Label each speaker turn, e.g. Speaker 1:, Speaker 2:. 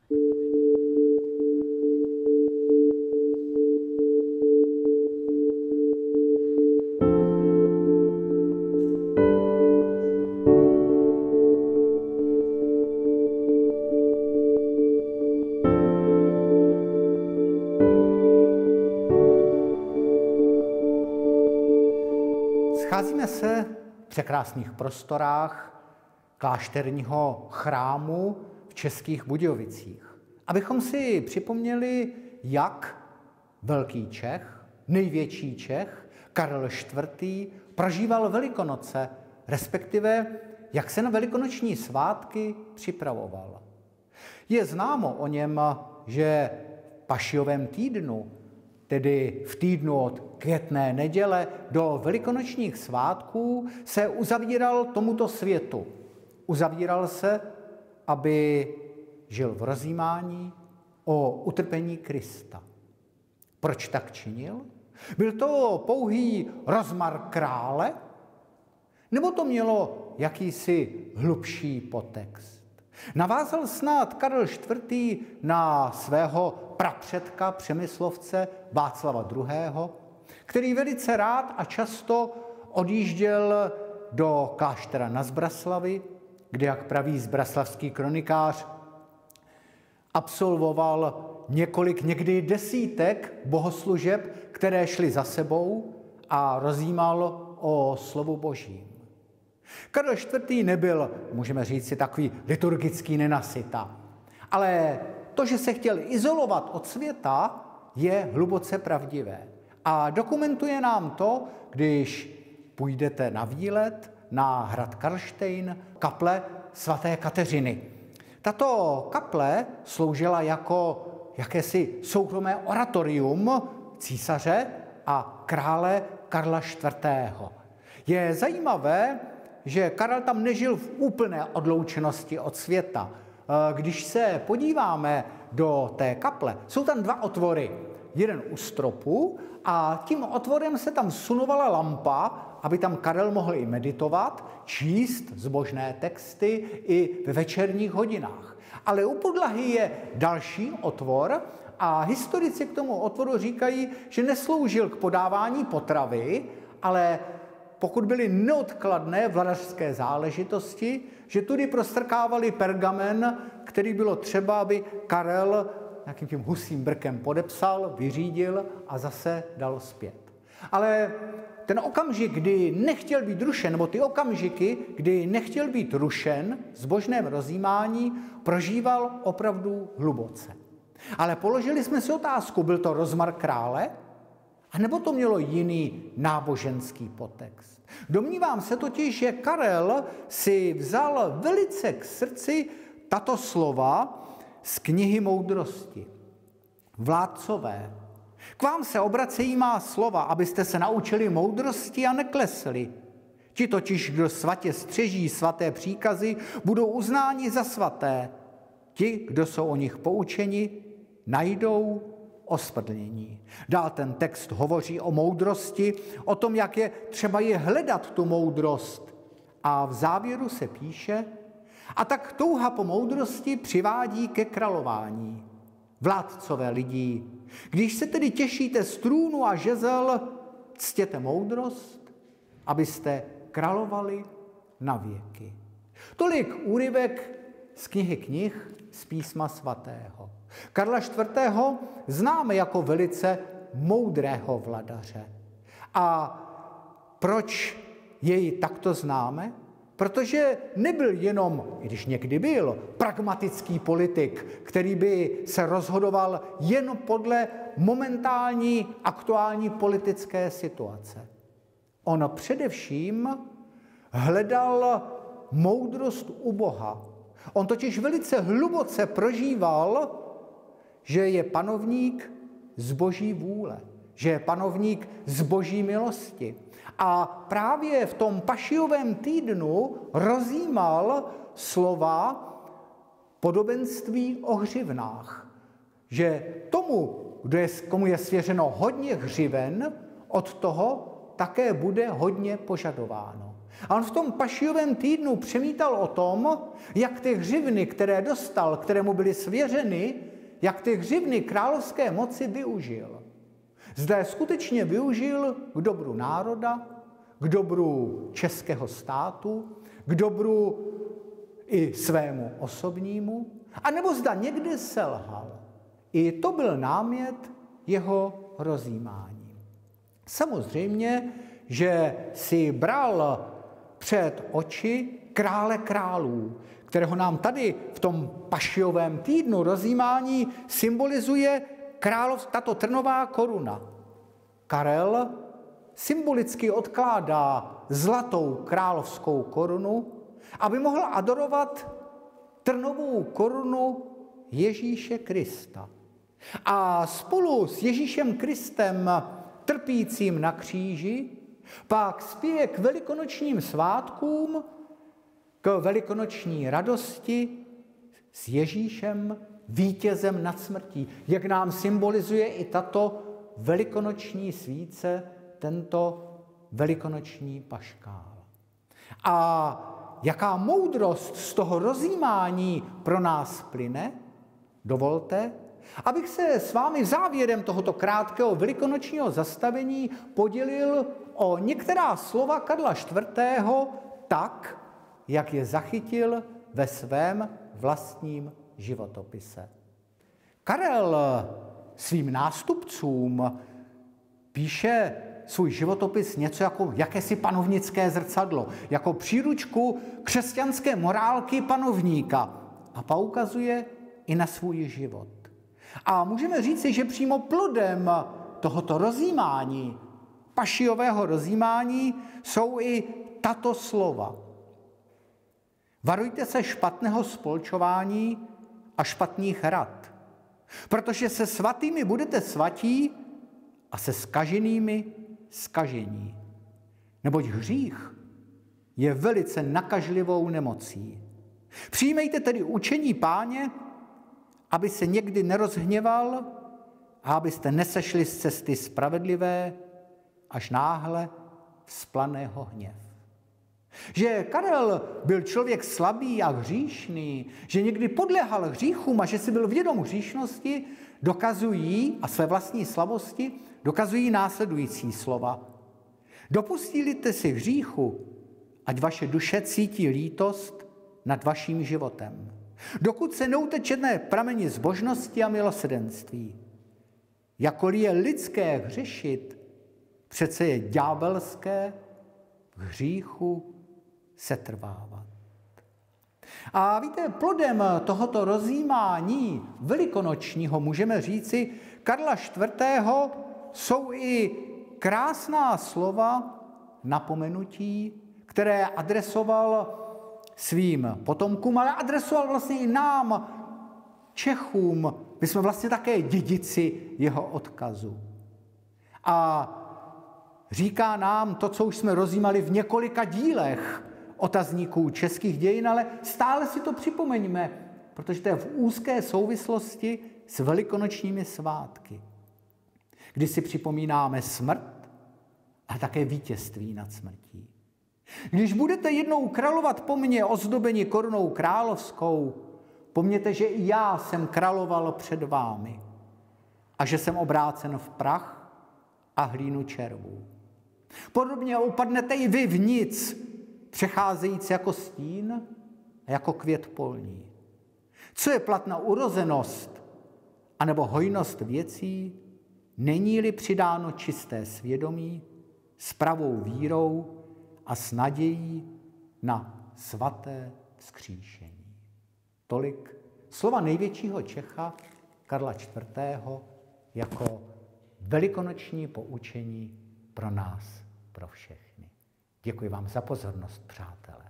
Speaker 1: Scházíme se v překrásných prostorách klášterního chrámu v Českých Budějovicích, abychom si připomněli, jak velký Čech, největší Čech, Karel IV. Prožíval Velikonoce, respektive jak se na velikonoční svátky připravoval. Je známo o něm, že v Pašijovém týdnu, tedy v týdnu od Květné neděle do velikonočních svátků, se uzavíral tomuto světu. Uzavíral se, aby žil v rozjímání o utrpení Krista. Proč tak činil? Byl to pouhý rozmar krále? Nebo to mělo jakýsi hlubší podtext? Navázal snad Karel IV. Na svého prapředka Přemyslovce Václava II., který velice rád a často odjížděl do kláštera na Zbraslavi, kde, jak praví zbraslavský kronikář, absolvoval několik, někdy desítek bohoslužeb, které šly za a rozjímal o slovu Božím. Karel IV. Nebyl, můžeme říct si, takový liturgický nenasyta, ale to, že se chtěl izolovat od světa, je hluboce pravdivé. A dokumentuje nám to, když půjdete na výlet na hrad Karlštejn, kaple svaté Kateřiny. Tato kaple sloužila jako jakési soukromé oratorium císaře a krále Karla IV. Je zajímavé, že Karel tam nežil v úplné odloučenosti od světa. Když se podíváme do té kaple, jsou tam dva otvory. Jeden u stropu a tím otvorem se tam sunovala lampa, aby tam Karel mohl i meditovat, číst zbožné texty i ve večerních hodinách. Ale u podlahy je další otvor a historici k tomu otvoru říkají, že nesloužil k podávání potravy, ale pokud byly neodkladné vladařské záležitosti, že tudy prostrkávali pergamen, který bylo třeba, aby Karel nějakým tím husím brkem podepsal, vyřídil a zase dal zpět. Ale ten okamžik, kdy nechtěl být rušen, nebo ty okamžiky, kdy nechtěl být rušen v zbožném rozjímání, prožíval opravdu hluboce. Ale položili jsme si otázku, byl to rozmar krále? A nebo to mělo jiný náboženský podtext? Domnívám se totiž, že Karel si vzal velice k srdci tato slova z knihy Moudrosti. Vládcové, k vám se obracejí má slova, abyste se naučili moudrosti a neklesli. Ti totiž, kdo svatě střeží svaté příkazy, budou uznáni za svaté. Ti, kdo jsou o nich poučeni, najdou ospravedlnění. Dál ten text hovoří o moudrosti, o tom, jak je třeba je hledat tu moudrost. A v závěru se píše, a tak touha po moudrosti přivádí ke králování. Vládcové lidí, když se tedy těšíte z trůnu a žezel, ctěte moudrost, abyste královali na věky. Tolik úryvek z knihy knih z písma svatého. Karla IV. Známe jako velice moudrého vladaře. A proč jej takto známe? Protože nebyl jenom, i když někdy byl, pragmatický politik, který by se rozhodoval jen podle momentální aktuální politické situace. On především hledal moudrost u Boha. On totiž velice hluboce prožíval, že je panovník z Boží vůle, že je panovník z Boží milosti. A právě v tom Pašijovém týdnu rozjímal slova podobenství o hřivnách, že tomu, komu je svěřeno hodně hřiven, od toho také bude hodně požadováno. A on v tom Pašijovém týdnu přemítal o tom, jak ty hřivny, které dostal, které mu byly svěřeny, jak ty hřivny královské moci využil. Zda je skutečně využil k dobru národa, k dobru českého státu, k dobru i svému osobnímu, anebo zda někde selhal. I to byl námět jeho rozjímání. Samozřejmě, že si bral před oči krále králů, kterého nám tady v tom Pašijovém týdnu rozjímání symbolizuje tato trnová koruna. Karel symbolicky odkládá zlatou královskou korunu, aby mohl adorovat trnovou korunu Ježíše Krista. A spolu s Ježíšem Kristem trpícím na kříži pak spěje k velikonočním svátkům, k velikonoční radosti s Ježíšem vítězem nad smrtí, jak nám symbolizuje i tato velikonoční svíce, tento velikonoční paškál. A jaká moudrost z toho rozjímání pro nás plyne? Dovolte, abych se s vámi závěrem tohoto krátkého velikonočního zastavení podělil o některá slova Karla IV. Tak, jak je zachytil ve svém vlastním životopise. Karel svým nástupcům píše svůj životopis něco jako jakési panovnické zrcadlo, jako příručku křesťanské morálky panovníka a poukazuje i na svůj život. A můžeme říci, že přímo plodem tohoto rozjímání, Pašijového rozjímání, jsou i tato slova. Varujte se špatného spolčování a špatných rad, protože se svatými budete svatí a se zkaženými zkažení. Neboť hřích je velice nakažlivou nemocí. Přijmejte tedy učení Páně, aby se někdy nerozhněval a abyste nesešli z cesty spravedlivé, až náhle vzplane ho hněv. Že Karel byl člověk slabý a hříšný, že někdy podléhal hříchům a že si byl vědom hříšnosti, dokazují a své vlastní slabosti dokazují následující slova. Dopustili-te si hříchu, ať vaše duše cítí lítost nad vaším životem, dokud se neutečete prameni zbožnosti a milosrdenství. Jakkoliv je lidské hřešit, přece je ďábelské v hříchu setrvávat. A víte, plodem tohoto rozjímání velikonočního, můžeme říci, Karla IV. Jsou i krásná slova napomenutí, které adresoval svým potomkům, ale adresoval vlastně i nám, Čechům. My jsme vlastně také dědici jeho odkazu. A říká nám to, co už jsme rozjímali v několika dílech otazníků českých dějin, ale stále si to připomeňme, protože to je v úzké souvislosti s velikonočními svátky, kdy si připomínáme smrt a také vítězství nad smrtí. Když budete jednou královat po mně ozdobeni korunou královskou, pomněte, že i já jsem královal před vámi a že jsem obrácen v prach a hlínu červů. Podobně upadnete i vy v nic, přecházející jako stín a jako květ polní. Co je platná urozenost anebo hojnost věcí, není-li přidáno čisté svědomí s pravou vírou a s nadějí na svaté vzkříšení. Tolik slova největšího Čecha Karla IV. Jako velikonoční poučení pro nás, pro všechny. Děkuji vám za pozornost, přátelé.